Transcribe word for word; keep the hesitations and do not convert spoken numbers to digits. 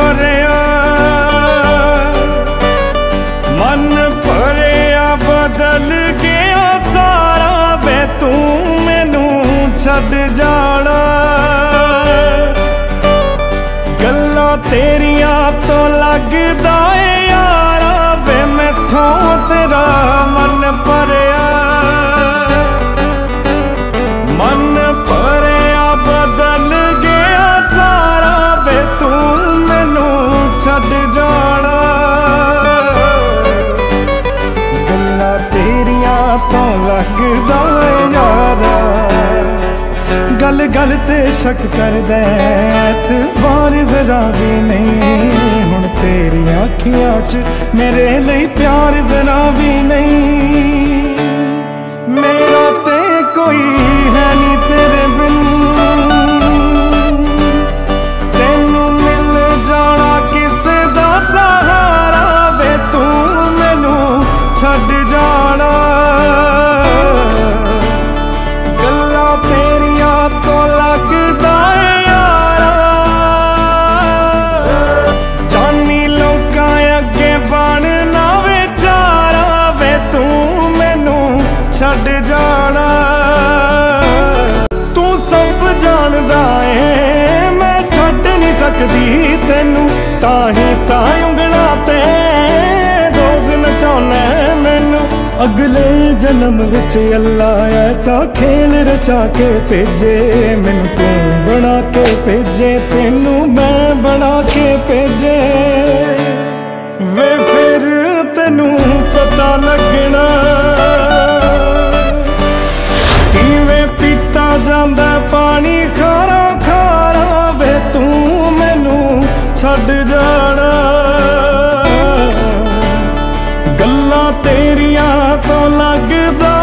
भरिया मन भरिया बदल गया सारा वे तू मैनू छड़ जाना गल्लां तेरियां तो लगदा है यारा वे मैथों तेरा मन भरिया मन भरिया बदल गया सारा वे तू मैनू छड़ जाना गल्लां तेरियां तो लगदा है यारा गल गल ते शक करदा ते बार जरा भी नहीं हुण तेरी अखियां च मेरे लिए प्यार जरा भी नहीं मेरा ते कोई है नहीं तेरे बिन तेनू मिल जाना किसे दा सहारा वे तू मैनू छड़ जाना गल्लां तेरियां तो लगदा है यारा जानी लोकां अगे बनना विचारा वे तू मैनू छड़ जाना तू सब जानदा है मैं छड़ नहीं सकदी तेनू ताही ता उंगलां ते रोज नचाउना मैनू अगले जन्म विच अल्लाह ऐसा खेल रचा के भेजे मैनू तू बना के भेजे तेनू मैं बना के भेजे वे फिर तेनू पता लगना किवें पीता जांदा पानी खारा खारा वे तू मैनू छड़ जाना गल्लां तेरियां तो लगदा